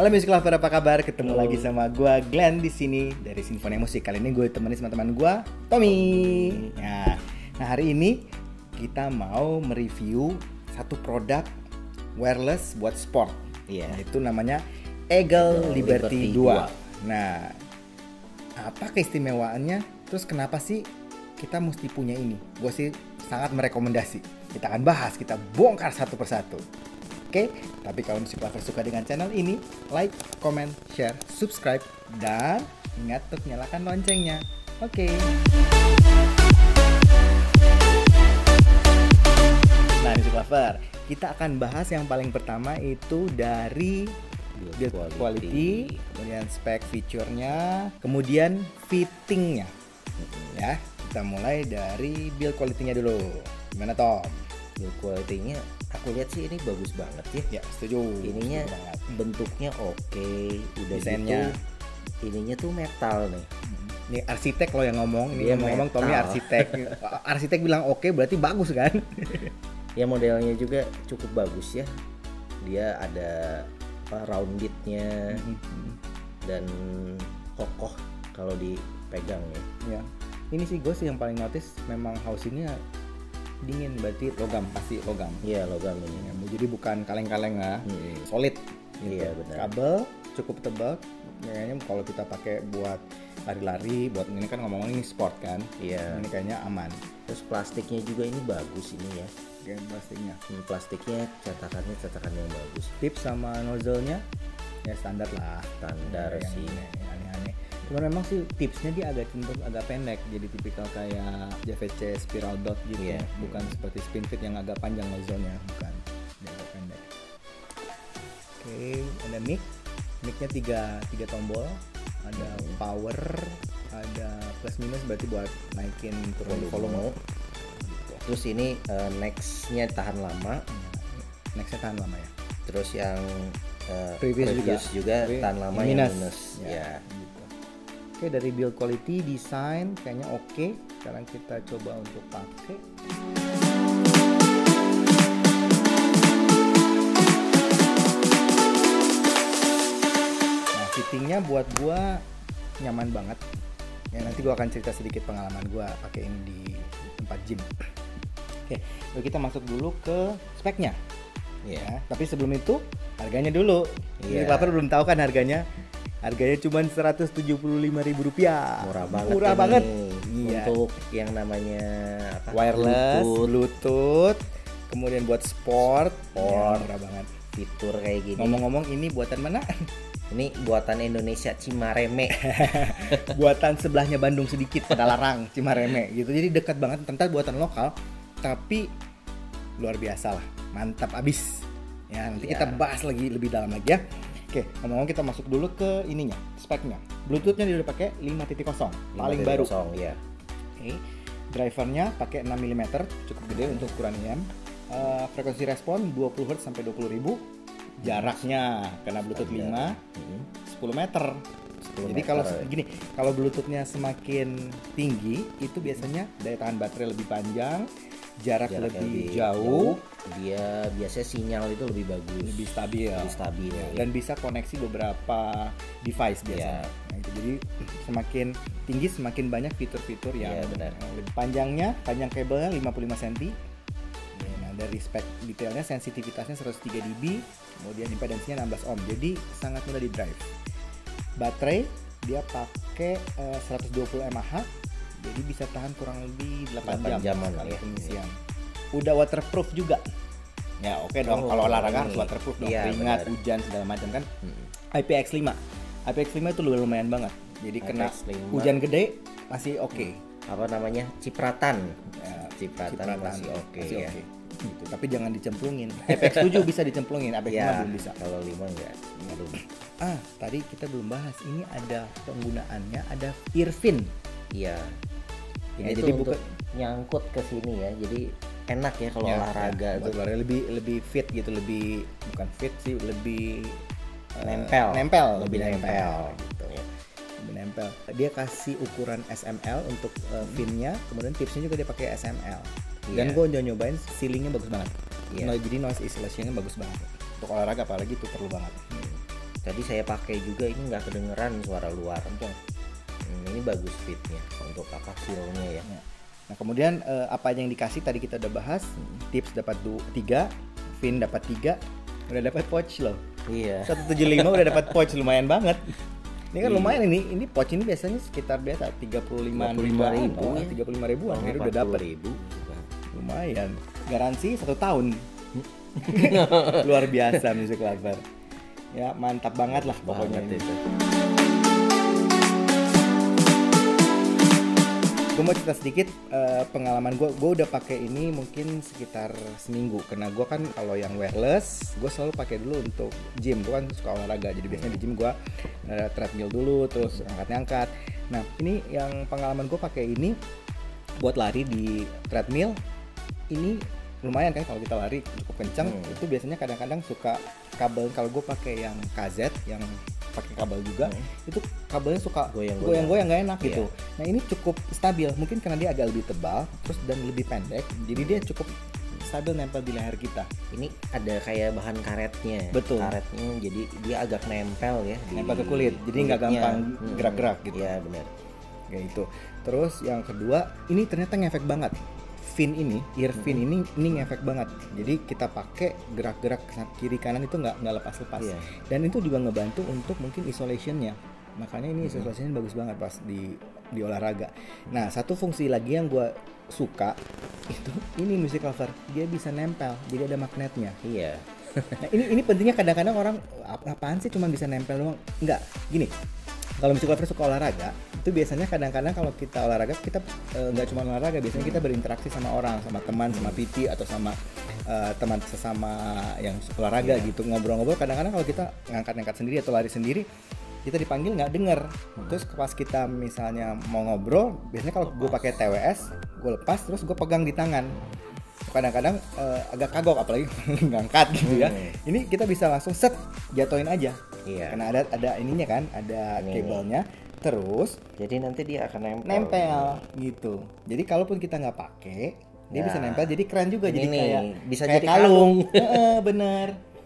Halo Music Lover, apa kabar? Ketemu lagi sama gue Glenn di sini dari Sinfonia Musik. Kali ini gue temenin sama teman gue Tommy. Nah hari ini kita mau mereview satu produk wireless buat sport. Itu namanya Eagle Liberty 2. Nah, apa keistimewaannya? Terus kenapa sih kita mesti punya ini? Gue sih sangat merekomendasi. Kita akan bahas, kita bongkar satu persatu. Oke, tapi kalau Music Lover suka dengan channel ini, like, comment, share, subscribe, dan ingat untuk nyalakan loncengnya. Oke. Nah, Music Lover, kita akan bahas yang paling pertama itu dari build quality, kemudian spek feature-nya, kemudian fitting-nya. Ya, kita mulai dari build quality-nya dulu. Gimana, Tom? Build quality-nya aku lihat sih ini bagus banget ya. Ya, setuju. Ininya bentuknya oke, udah desainnya gitu. Ininya tuh metal nih. Ini arsitek loh yang ngomong. Ini Dia ngomong metal. Tommy arsitek. Arsitek bilang oke, berarti bagus kan? Ya modelnya juga cukup bagus ya. Dia ada roundednya dan kokoh kalau dipegang ya. Ya. Ini sih gue sih yang paling notice memang housingnya dingin, berarti logam, pasti logam. Iya logam ini. Ya, jadi bukan kaleng-kaleng lah, solid. Gitu. Iya benar. Kabel cukup tebal. Kayaknya kalau kita pakai buat lari-lari, buat ini kan ngomong-ngomong ini sport kan. Iya. Ini kayaknya aman. Terus plastiknya juga ini bagus ini ya. Kayak plastiknya. Plastiknya cetakan yang bagus. Tip sama nozzle-nya ya standar lah. Standar yang sih. Aneh-aneh. Cuman memang sih tipsnya dia agak cenderung agak pendek, jadi tipikal kayak JVC spiral dot gitu. Iya. Bukan seperti spin fit yang agak panjang nozzle-nya, bukan. Dia agak pendek. Oke, ada mic-nya tiga tombol, ada power, ada plus minus berarti buat naikin turun volume. Terus ini next-nya tahan lama. Next-nya tahan lama ya. Terus yang Previous juga Tapi tahan lama yang yang minus. Ya. Gitu. Oke, dari build quality, desain kayaknya oke. Sekarang kita coba untuk pakai. Nah, fittingnya buat gua nyaman banget. Ya nanti gua akan cerita sedikit pengalaman gua pakai ini di tempat gym. Oke, lalu kita masuk dulu ke speknya. Ya, tapi sebelum itu harganya dulu. Ini Lover belum tahu kan harganya. Harganya cuma Rp175.000. Murah banget. Iya. Untuk yang namanya wireless, Bluetooth, kemudian buat sport. Ya, murah banget. Fitur kayak gini. Ngomong-ngomong ini buatan mana? Ini buatan Indonesia, Cimareme. Buatan sebelahnya Bandung sedikit, Padalarang, Cimareme gitu. Jadi dekat banget, tentang buatan lokal, tapi luar biasa lah. Mantap abis. Ya, nanti kita bahas lagi lebih dalam lagi ya. Oke, ngomong-ngomong kita masuk dulu ke ininya, speknya. Bluetoothnya dia udah pakai 5.0, paling baru. Ya. Oke, drivernya pakai 6 mm, cukup gede untuk ukuran IM. Frekuensi respon 20 Hz sampai 20.000. Jaraknya karena Bluetooth 5, 10 meter. Jadi kalau gini, kalau Bluetoothnya semakin tinggi, itu biasanya daya tahan baterai lebih panjang, jarak lebih jauh, dia biasanya sinyal itu lebih bagus, lebih stabil ya. Dan bisa koneksi beberapa device biasanya. Nah, itu jadi semakin tinggi semakin banyak fitur-fitur yang lebih panjangnya, panjang kabelnya 55 cm. Nah, dari spek detailnya sensitivitasnya 103 dB, kemudian impedansinya 16 ohm. Jadi sangat mudah di drive. Baterai dia pakai 120 mAh. Jadi bisa tahan kurang lebih 8 jam sekali pengisian. Udah waterproof juga. Ya oke dong, kalau olahraga harus waterproof dong. Keringat, hujan segala macam kan. IPX5. IPX5 itu lumayan banget. Jadi kena hujan gede masih oke. Apa namanya? Cipratan. Ya, cipratan masih oke ya. Gitu. Tapi jangan dicemplungin. IPX7 bisa dicemplungin, IPX5 belum bisa. Kalau 5 enggak. Belum. Tadi kita belum bahas. Ini ada penggunaannya, ada earphone. Iya. Ini itu jadi untuk nyangkut ke sini ya. Jadi enak ya kalau olahraga itu. Lebih fit gitu, lebih bukan fit sih, lebih nempel lebih nempel gitu. Lebih nempel. Dia kasih ukuran SML untuk pinnya, kemudian tipsnya juga dia pakai SML. Dan gue udah nyobain, ceilingnya bagus banget. Jadi noise isolation-nya bagus banget. Untuk olahraga apalagi itu perlu banget. Tadi saya pakai juga, ini nggak kedengeran suara luar. Betul. Ini bagus fitnya untuk apa feel-nya ya. Nah kemudian apa yang dikasih tadi kita udah bahas. Tips dapat 3, Fin dapat 3, udah dapat pouch loh. Iya. 175 udah dapat pouch, lumayan banget. Ini kan lumayan, ini pouch ini biasanya sekitar biasa 35 ribuan, ya? 35 ribuan, ini udah dapat. Lumayan. Garansi 1 tahun. Luar biasa Music Lover. Ya mantap banget lah pokoknya itu. Gue mau cerita sedikit pengalaman gue udah pakai ini mungkin sekitar seminggu, karena gue kan kalau yang wireless gue selalu pakai dulu untuk gym. Gue kan suka olahraga, jadi biasanya di gym gue treadmill dulu, terus angkat-angkat. Nah ini yang pengalaman gue pakai ini buat lari di treadmill. Ini lumayan kan, kalau kita lari cukup kencang. Itu biasanya kadang-kadang suka kabel, kalau gue pakai yang KZ yang pakai kabel juga, itu kabelnya suka goyang-goyang nggak enak gitu. Nah ini cukup stabil, mungkin karena dia agak lebih tebal terus dan lebih pendek, jadi dia cukup stabil nempel di leher kita. Ini ada kayak bahan karetnya. Betul. Karetnya jadi dia agak nempel ya. Nempel ke kulit, jadi nggak gampang gerak-gerak gitu. Iya benar. Kayak itu. Terus yang kedua, ini ternyata ngefek banget. Fin ini, ear fin ini ngefek banget. Jadi kita pakai gerak-gerak kiri kanan itu nggak lepas-lepas. Dan itu juga ngebantu untuk mungkin isolationnya. Makanya ini isolationnya bagus banget pas di olahraga. Nah satu fungsi lagi yang gue suka itu ini Music Lover, dia bisa nempel, jadi ada magnetnya. Iya. Nah ini pentingnya, kadang-kadang orang apaan sih cuma bisa nempel doang? Enggak, gini. Kalau Music Lover suka olahraga, itu biasanya kadang-kadang kalau kita olahraga, kita nggak cuma olahraga, biasanya kita berinteraksi sama orang, sama teman, sama PT atau sama teman sesama yang olahraga gitu, ngobrol-ngobrol. Kadang-kadang kalau kita ngangkat-ngangkat sendiri atau lari sendiri, kita dipanggil nggak denger. Terus pas kita misalnya mau ngobrol, biasanya kalau gue pakai TWS, gue lepas terus gue pegang di tangan. Kadang-kadang agak kagok apalagi ngangkat gitu ya. Ini kita bisa langsung set jatuhin aja. Iya. Karena ada ininya kan, ada kabelnya. Terus jadi nanti dia akan nempel gitu. Jadi kalaupun kita nggak pakai, dia bisa nempel. Jadi keren juga. Jadi kayak bisa kayak jadi kalung. Bener.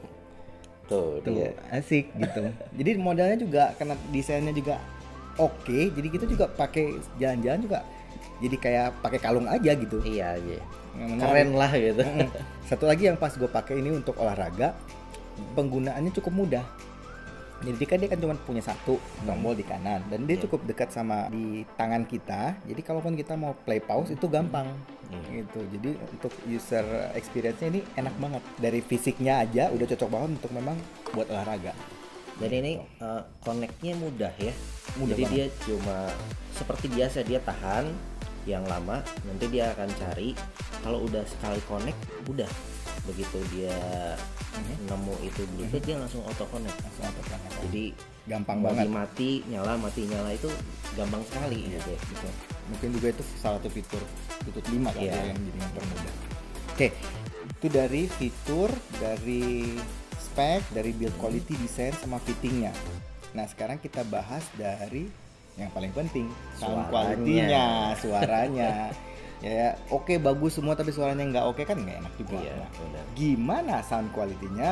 Tuh dia. Asik gitu. Jadi modelnya juga karena desainnya juga oke. Jadi kita juga pakai jalan-jalan juga. Jadi kayak pakai kalung aja gitu. Iya aja. Keren lah gitu. Satu lagi yang pas gue pakai ini untuk olahraga, penggunaannya cukup mudah. Jadi kan dia kan cuma punya satu tombol di kanan dan dia cukup dekat sama di tangan kita. Jadi kalaupun kita mau play pause itu gampang gitu. Jadi untuk user experience-nya ini enak banget. Dari fisiknya aja udah cocok banget untuk memang buat olahraga. Dan ini connect-nya mudah ya. Mudah jadi banget. Dia cuma seperti biasa, dia tahan yang lama, nanti dia akan cari. Kalau udah sekali connect, udah begitu dia nemu itu Bluetooth, dia langsung auto connect. Jadi gampang banget. Mati nyala itu gampang sekali gitu. Mungkin juga itu salah satu fitur Bluetooth 5 kan yang jadi mempermudah. Oke, itu dari fitur, dari spek, dari build quality, desain sama fittingnya. Nah sekarang kita bahas dari yang paling penting, sound quality-nya, suaranya. Ya oke, bagus semua tapi suaranya nggak oke kan nggak enak juga. Gimana sound quality-nya?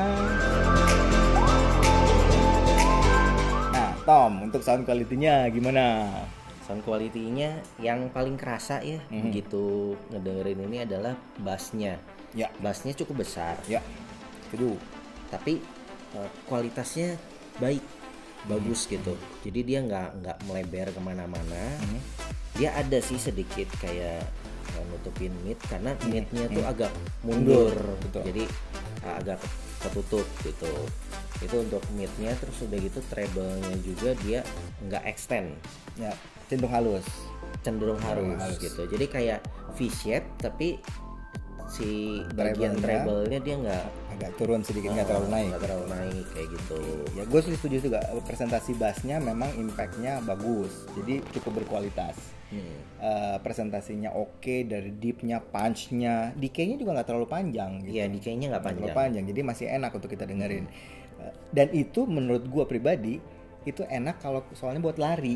Nah Tom, untuk sound quality-nya gimana? Sound quality-nya yang paling kerasa ya begitu ngedengerin ini adalah bass-nya. Ya. Bass-nya cukup besar. Ya. Setuju. Tapi kualitasnya baik, bagus gitu. Jadi dia nggak melebar kemana-mana. Dia ada sih sedikit kayak nutupin mid karena midnya tuh agak mundur. Betul. Jadi agak ketutup gitu. Itu untuk midnya. Terus udah gitu treble-nya juga dia nggak extend. Ya, cenderung halus gitu. Jadi kayak V-shape tapi si bagian treble-nya dia nggak agak turun sedikit, nggak terlalu naik kayak gitu. Ya gue setuju juga, presentasi bassnya memang impact-nya bagus, jadi cukup berkualitas. Presentasinya oke, dari deep-nya, punch-nya, decay-nya juga nggak terlalu panjang gitu. Iya, decay-nya nggak panjang, jadi masih enak untuk kita dengerin. Dan itu menurut gue pribadi itu enak kalau soalnya buat lari.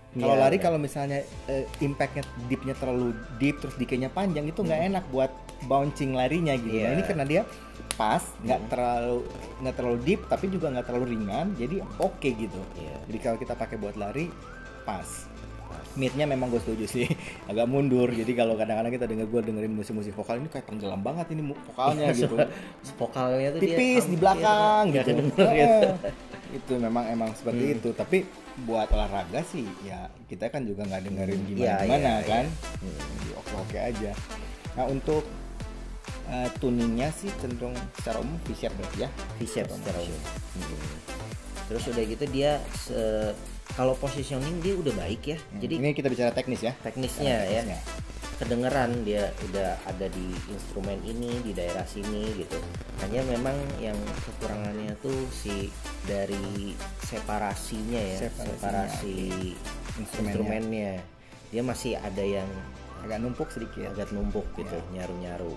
Kalau Iya, lari benar. kalau misalnya impactnya deepnya terlalu deep terus decay-nya panjang itu nggak enak buat bouncing larinya gitu. Nah Iya. ini karena dia pas, nggak terlalu deep tapi juga nggak terlalu ringan, jadi oke gitu. Iya. Jadi kalau kita pakai buat lari pas. Mid-nya memang gue setuju sih agak mundur. Jadi kalau kadang-kadang kita dengerin musik-musik vokal ini kayak tenggelam banget ini vokalnya gitu. Vokalnya tuh Tipis dia di belakang nggak gitu. kedenger gitu. Itu emang seperti itu. Tapi buat olahraga sih ya kita kan juga nggak dengerin gimana kan. Jadi oke aja. Nah untuk tuningnya sih cenderung secara umum V-shape berarti ya. V-shape secara umum. Terus udah gitu dia kalau positioning dia udah baik ya. Jadi Ini kita bicara teknis ya. teknisnya ya kedengeran dia udah ada di instrumen ini di daerah sini gitu. Hanya memang yang kekurangannya tuh si dari separasinya ya, separasi instrumennya. Dia masih ada yang agak numpuk sedikit. Agak numpuk gitu, nyaru-nyaru.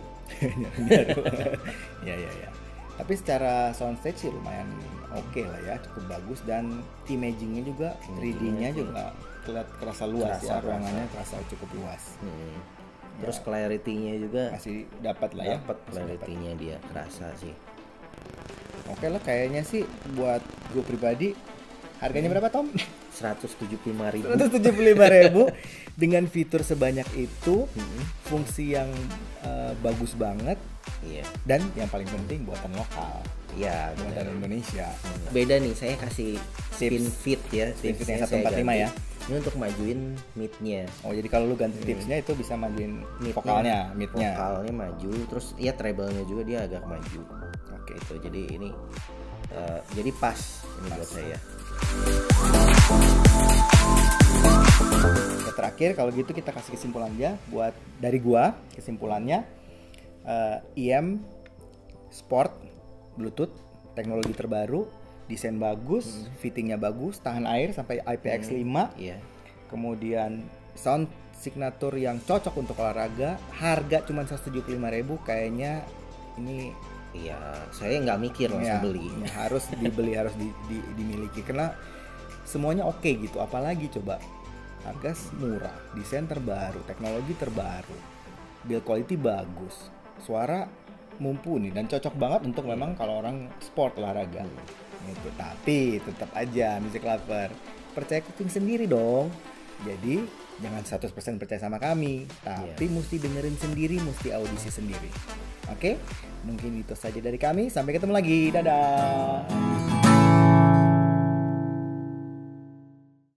Ya. Tapi secara soundstage sih lumayan oke lah ya, cukup bagus dan imagingnya juga 3D-nya juga kerasa luas ya, ruangannya terasa cukup luas. Terus clarity-nya juga masih dapat lah ya. Dapat clarity-nya dia kerasa sih. Oke lah kayaknya sih buat gue pribadi harganya berapa Tom? 175.000. 175.000 dengan fitur sebanyak itu, fungsi yang bagus banget. Iya. Dan yang paling penting buatan lokal. Iya, buatan Indonesia. Beda nih, saya kasih spin fit ya. Spin fit yang 145 ya. Ini untuk majuin mid-nya. Oh, jadi kalau lu ganti tipsnya itu bisa majuin vokalnya, mid-nya. Vokalnya maju, terus ya treble-nya juga dia agak maju. Oke, itu. Jadi ini jadi pas ini buat saya. Ya, terakhir kalau gitu kita kasih kesimpulan aja buat dari gua, kesimpulannya IM Sport Bluetooth, teknologi terbaru, desain bagus, fittingnya bagus, tahan air sampai IPX5, kemudian sound signature yang cocok untuk olahraga, harga cuma 175.000, kayaknya ini iya, saya nggak mikir langsung beli. Harus dibeli, harus dimiliki karena semuanya oke gitu, apalagi coba harga murah, desain terbaru, teknologi terbaru, build quality bagus, suara mumpuni dan cocok banget untuk memang kalau orang sport olahraga gitu. Tapi tetap aja music lover percaya kuping sendiri dong. Jadi jangan 100% percaya sama kami, tapi mesti dengerin sendiri, mesti audisi sendiri. Oke? Mungkin itu saja dari kami. Sampai ketemu lagi. Dadah.